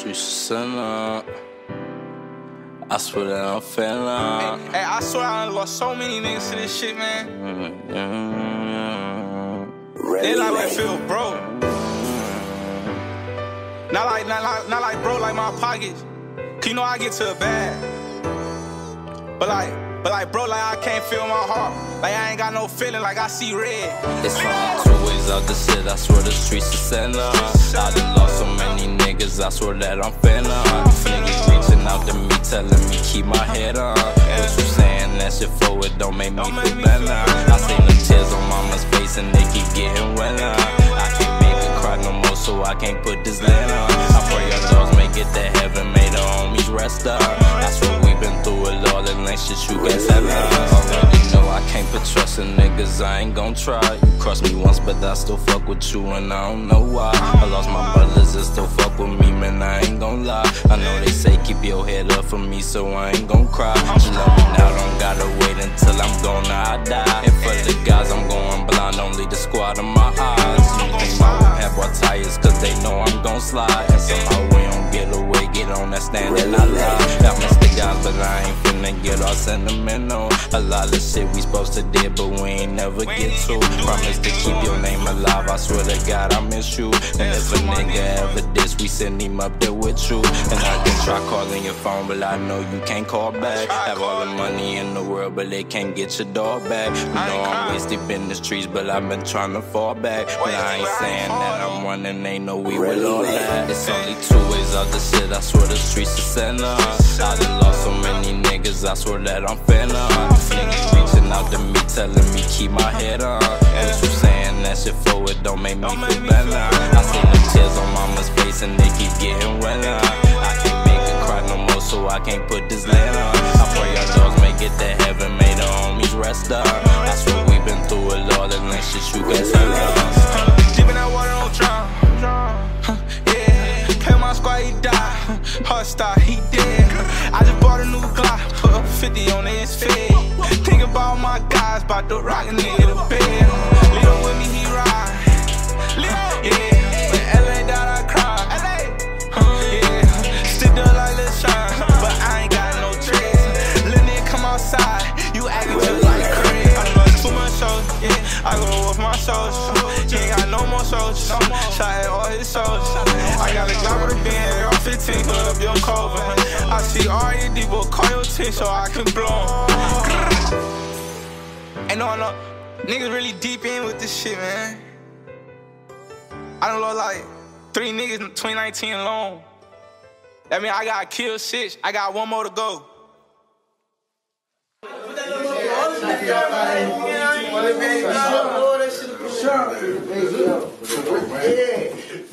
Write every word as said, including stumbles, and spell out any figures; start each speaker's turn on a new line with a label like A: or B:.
A: streets sinner. I swear that I'm feeling.
B: Hey, hey, I swear I done lost so many niggas to this shit, man.
A: Mm-hmm.
B: They like I feel broke. Not like, not like, not like broke like my pockets. Cause you know I get to a bag. But like, but like bro, like I can't feel my heart. Like I ain't got no feeling, like I see red.
A: It's only two ways out the shit, I swear the streets are sinner. I done lost so many niggas, I swear that I'm finna. Niggas reaching out to me, telling me keep my head on. What you saying that shit for it don't make me feel better. I seen the tears on mama's face and they keep getting wetter. I can't make her cry no more, so I can't put this lid on. I pray your dogs make it to heaven, may the homies rest up. I swear we been through it all, and ain't shit you can tell us. Already know I can't put trust in niggas, I ain't gon' try. You crossed me once, but I still fuck with you, and I don't know why. I lost my brothers and still fuck with me, man, I ain't gon' lie. I know they say keep your head up for me, so I ain't gon' cry. You love me now, don't gotta wait until I'm gone, now I die. And for the guys, I'm going blind, only the squad of my eyes. You think my whip have more tires, cause they know I'm gon' slide. And somehow we don't get away, get on that stand and I lie. I miss the guys, but I ain't finna get all sentimental. A lot of shit we supposed to did, but we ain't never get to. Promise to keep your name alive, I swear to God I miss you. And if a nigga ever diss, we send him up there with you. And I can try calling your phone, but I know you can't call back. Have all the money in the world, but they can't get your dog back. You know I'm wasted in the streets, but I've been trying to fall back. And I ain't saying that I'm running, ain't no we will all that. It's only two ways out the shit, I swear the streets are sinner. I done lost so many niggas, I swear that I'm finna. Niggas reaching out to me, telling me keep my head on. What you saying that shit for it don't make me feel better. I see the tears on mama's face and they keep getting wetter. I can't make her cry no more, so I can't put this lid on. I pray your dogs make it to heaven, may the homies rest up. I swear we been through it all, and ain't shit you can tell us.
B: Dipping that water, don't drown. Yeah, pay my squad, he died. Hard start, he dead. I just bought a new Glock, put up fifty on his fed. Think about my guys, bout to rock a nigga to bed. Leo with me, he ride. Yeah, when L A died, I cried. Yeah, still do like Lil Sean, but I ain't got no tricks. Lil' nigga come outside, you acting just like Craig. I done too much shows, yeah, I go with my shows. You ain't got no more shows, shot at all his shows. I got a Glock with a band, all fifteen, put up your cover. I see R E D, but call your team so I can blow 'em. Ain't no, no, niggas really deep in with this shit, man. I done lost like three niggas in twenty nineteen alone. That mean I gotta kill six, I got one more to go.
C: Sure.